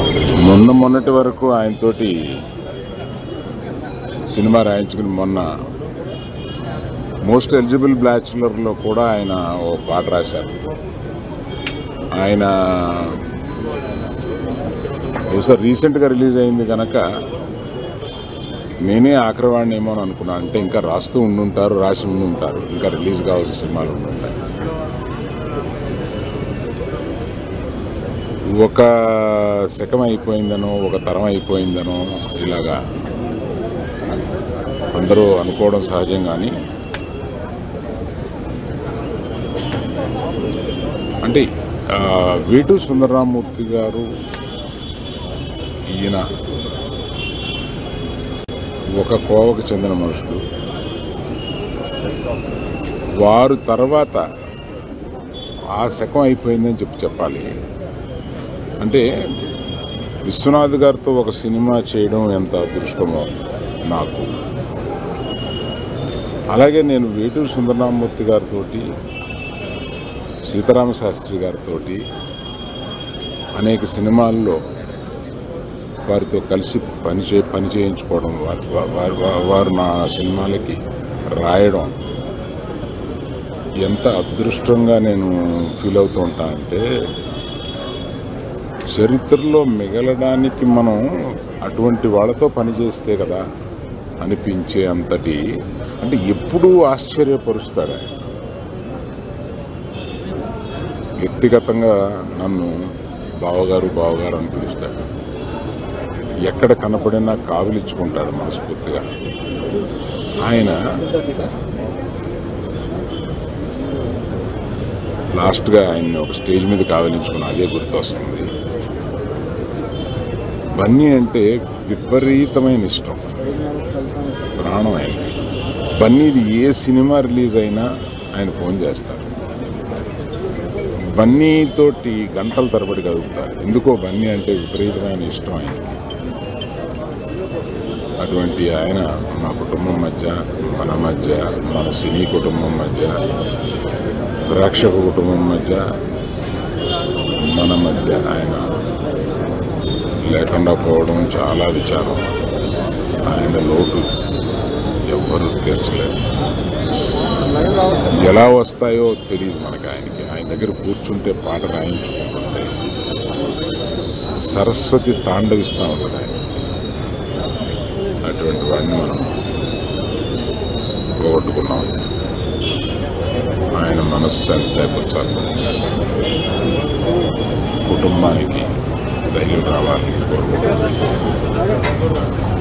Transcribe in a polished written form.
మొన్నటి వరకు ఆయనతోటి సినిమా రాయించుకుని మొన్న మోస్ట్ ఎలిజిబుల్ బ్యాచులర్లో కూడా ఆయన ఓ పాట రాశారు. ఆయన ఒకసారి రీసెంట్గా రిలీజ్ అయింది కనుక నేనే ఆఖరివాడిని ఏమో అని అనుకున్నాను. అంటే ఇంకా రాస్తూ ఉండుంటారు, రాసి ఉండుంటారు, ఇంకా రిలీజ్ కావాల్సిన సినిమాలు ఉండుంటాయి. ఒక శకం అయిపోయిందనో, ఒక తరం అయిపోయిందనో ఇలాగా అందరూ అనుకోవడం సహజం. కానీ అంటే వీటు సుందరరామూర్తి గారు ఈయన ఒక కోవకు చెందిన మనుషులు. వారు తర్వాత ఆ శకం అయిపోయిందని చెప్పాలి. అంటే విశ్వనాథ్ గారితో ఒక సినిమా చేయడం ఎంత అదృష్టమో నాకు. అలాగే నేను వేటూరు సుందరరామూర్తి గారితో, సీతారామ శాస్త్రి గారితో అనేక సినిమాల్లో వారితో కలిసి పని చేయించుకోవడం, వారు నా సినిమాలకి రాయడం ఎంత అదృష్టంగా నేను ఫీల్ అవుతూ ఉంటానంటే, చరిత్రలో మిగలడానికి మనం అటువంటి వాళ్ళతో పనిచేస్తే కదా అనిపించే అంతటి, అంటే ఎప్పుడూ ఆశ్చర్యపరుస్తాడు. వ్యక్తిగతంగా నన్ను బావగారు అని పిలుస్తాడు. ఎక్కడ కనపడినా కావిలించుకుంటాడు మనస్ఫూర్తిగా. ఆయన లాస్ట్గా ఆయన్ని ఒక స్టేజ్ మీద కావిలించుకుని అదే గుర్తొస్తుంది. బన్నీ అంటే విపరీతమైన ఇష్టం, ప్రాణం ఆయన. బన్నీది ఏ సినిమా రిలీజ్ అయినా ఆయన ఫోన్ చేస్తారు. బన్నీతోటి గంటల తరబడి కలుగుతారు. ఎందుకో బన్నీ అంటే విపరీతమైన ఇష్టం ఆయనకి. అటువంటి ఆయన మా కుటుంబం మధ్య, మన సినీ కుటుంబం మధ్య, ప్రేక్షక కుటుంబం మధ్య, మన మధ్య ఆయన లేకుండా పోవడం చాలా విచారం. ఆయన లోటు ఎవ్వరూ తీర్చలేరు. ఎలా వస్తాయో తెలియదు మనకి. ఆయన దగ్గర కూర్చుంటే పాట రాయించుకుంటుంటే సరస్వతి తాండవిస్తూ ఉంటుంది ఆయన. అటువంటి వాడిని మనం పోగొట్టుకున్నాం. ఆయన మనశ్శాంతి చేకూర్చాలి, కుటుంబానికి ధైర్యం రావాలని కోరుకుంటున్నాను.